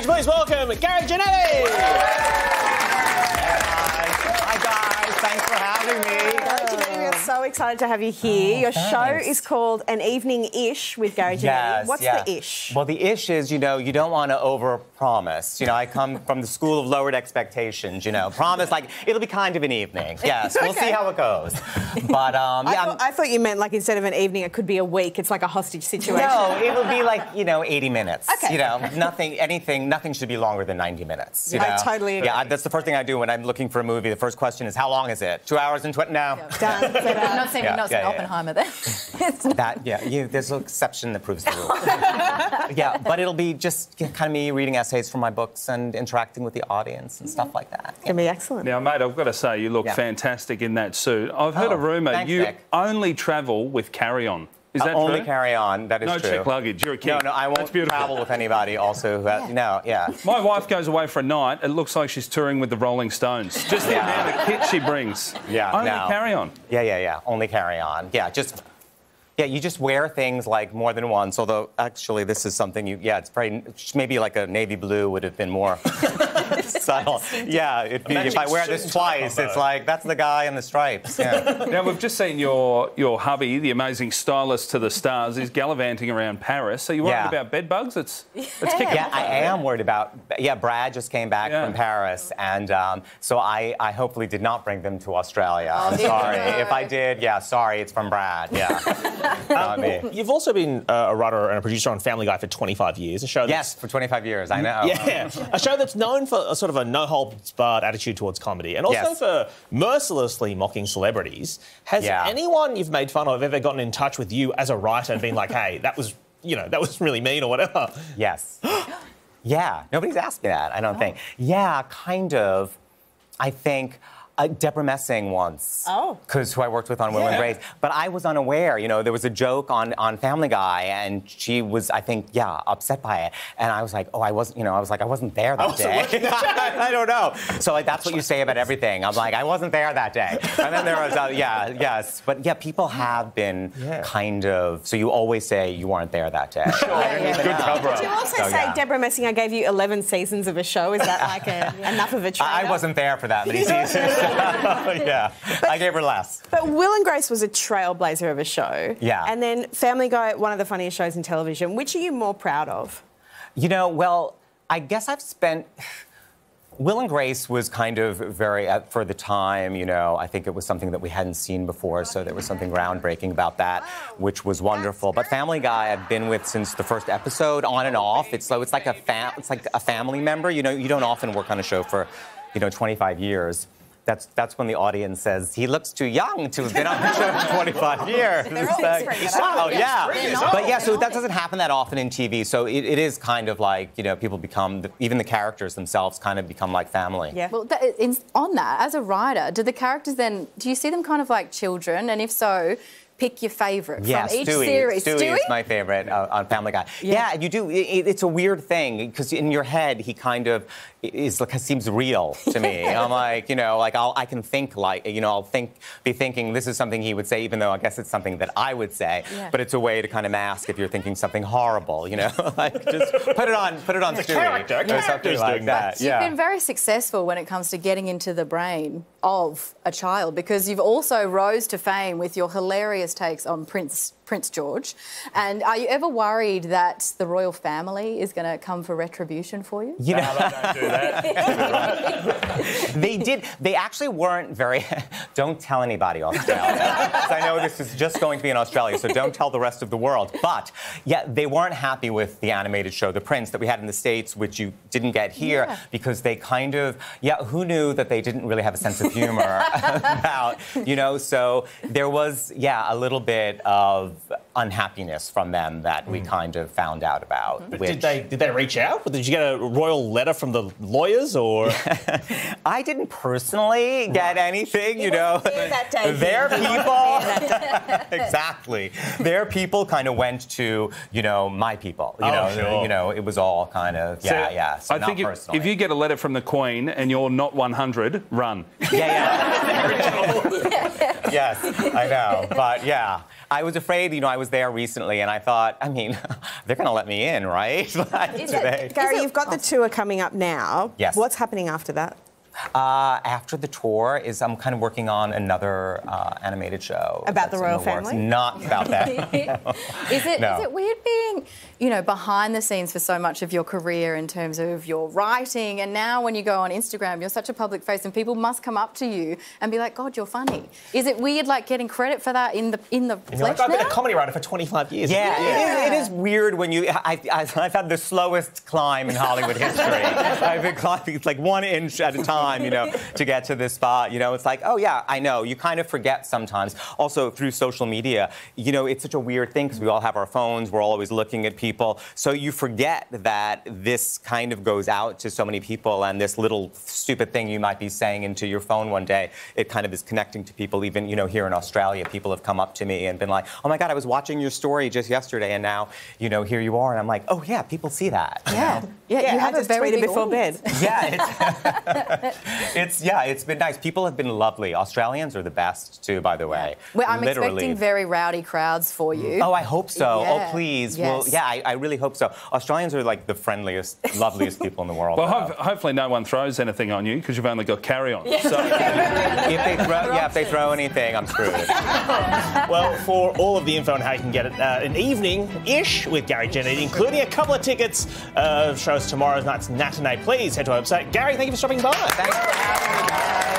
Would you please welcome Gary Janetti? Hi, guys. Thanks for having me. Gary Janetti, we are so excited to have you here. Your show is called An Evening-ish with Gary Janetti. Yes, What's the ish? Well, the ish is, you don't want to overpromise. I come from the school of lowered expectations, Promise, like, it'll be kind of an evening. Yes, we'll see how it goes. But, I thought you meant, like, instead of an evening, it could be a week. It's like a hostage situation. No, it'll be like, 80 minutes. Okay. Nothing should be longer than 90 minutes. I totally agree. Yeah, that's the first thing I do when I'm looking for a movie. The first question is, how long is it? 2 hours and 20? No. Done. I'm not saying Oppenheimer then. There's an exception that proves the rule. But it'll be just kind of me reading essays from my books and interacting with the audience and stuff like that. It's going to be excellent. Now, mate, I've got to say, you look fantastic in that suit. I've heard a rumour you Nick. only travel with carry-on. Is that only true? carry on, that is no true. check luggage, you're a king. No, I won't travel with anybody also who has, My wife goes away for a night, it looks like she's touring with the Rolling Stones. Just the amount of kit she brings. Only carry on. Only carry on. You just wear things like more than once, although actually this is something it's very, maybe like a navy blue would have been more subtle. If I wear this twice, it's like, that's the guy in the stripes. Yeah. Now, we've just seen your hubby, the amazing stylist to the stars, is gallivanting around Paris. Are you worried about bed bugs? It's kicking off. I am worried about, Brad just came back from Paris, and so I hopefully did not bring them to Australia. I'm sorry. If I did, sorry, it's from Brad. You've also been a writer and a producer on Family Guy for 25 years. A show that's... Yes, for 25 years, I know. Yeah, a show that's known for a sort of a no-holds-barred attitude towards comedy and also for mercilessly mocking celebrities. Has anyone you've made fun of ever gotten in touch with you as a writer and been like, hey, that was really mean or whatever? Yes. Nobody's asked me that, I don't think. Yeah, kind of. I think... Deborah Messing once. Who I worked with on Will and Grace. But I was unaware, there was a joke on Family Guy, and she was, I think, upset by it. And I was like, I wasn't there that day. I don't know. So, that's what you say about everything. I'm like, I wasn't there that day. And then there was, But, people have been kind of, so you always say you weren't there that day. Good cover-up. Did you also say, Deborah Messing, I gave you 11 seasons of a show? Is that like enough of a trade? I wasn't there for that many seasons. I gave her less. But Will and Grace was a trailblazer of a show. Yeah. And then Family Guy, one of the funniest shows in television. Which are you more proud of? Well, I guess I've spent... Will and Grace was kind of very, for the time, I think it was something that we hadn't seen before, so there was something groundbreaking about that, which was wonderful. But Family Guy, I've been with since the first episode, on and off. It's like a family member. You don't often work on a show for, 25 years. That's when the audience says, he looks too young to have been on the show for 25 years. So that doesn't happen that often in TV. So it is kind of like, people become, even the characters themselves kind of become like family. Yeah. Well, on that, as a writer, do the characters then, do you see them kind of like children? And if so, pick your favourite from each series. Stewie is my favourite on Family Guy. Yeah, you do. It's a weird thing because in your head he kind of seems real to me. I'm like, I can think like, I'll be thinking this is something he would say, even though I guess it's something that I would say. Yeah. But it's a way to kind of mask if you're thinking something horrible. Like just put it on Stewie or something like that. You've been very successful when it comes to getting into the brain of a child because you've also rose to fame with your hilarious takes on Prince George. And are you ever worried that the royal family is going to come for retribution for you? No, don't do that. They did. They actually weren't very... Don't tell anybody, Australia. Because I know this is just going to be in Australia, so don't tell the rest of the world. But, they weren't happy with the animated show, The Prince, that we had in the States, which you didn't get here, because they kind of... who knew that they didn't really have a sense of humor about, so there was, a little bit of unhappiness from them that we kind of found out about. Did they reach out? Did you get a royal letter from the lawyers, or...? I didn't personally get anything, That day. Their people... Exactly. Their people kind of went to, my people. It was all kind of, So I think if you get a letter from the Queen and you're not 100, run. Yes, I know. But yeah, I was afraid, I was there recently and I thought, I mean, they're going to let me in, right? Gary, you've got the tour coming up now. Yes. What's happening after that? After the tour I'm kind of working on another animated show. About the royal family? Not about that. Is it weird being, behind the scenes for so much of your career in terms of your writing, and now when you go on Instagram, you're such a public face and people must come up to you and be like, God, you're funny. Is it weird, like, getting credit for that in the flesh like, I've been a comedy writer for 25 years. Yeah. It is weird when I've had the slowest climb in Hollywood history. I've been climbing like 1 inch at a time. To get to this spot, it's like, oh yeah, I know. You kind of forget sometimes. Also through social media, it's such a weird thing because we all have our phones. We're always looking at people, so you forget that this kind of goes out to so many people, and this little stupid thing you might be saying into your phone one day, it kind of is connecting to people. Even here in Australia, people have come up to me and been like, oh my God, I was watching your story just yesterday, and now here you are, and I'm like, oh yeah, people see that. Yeah, you have a very big before bed. Yeah. It's been nice. People have been lovely. Australians are the best too, by the way. Well, I'm expecting very rowdy crowds for you. Oh, I hope so. Yeah. Oh, please. Yes. Well, yeah, I really hope so. Australians are like the friendliest, loveliest people in the world. Well, hopefully no one throws anything on you because you've only got carry-on. Yeah. So if they throw anything, I'm screwed. Well, for all of the info on how you can get it, an evening-ish with Gary Janetti, including a couple of tickets, shows tomorrow night's Matinee, please head to our website. Gary, thank you for stopping by. Thanks for having me, guys.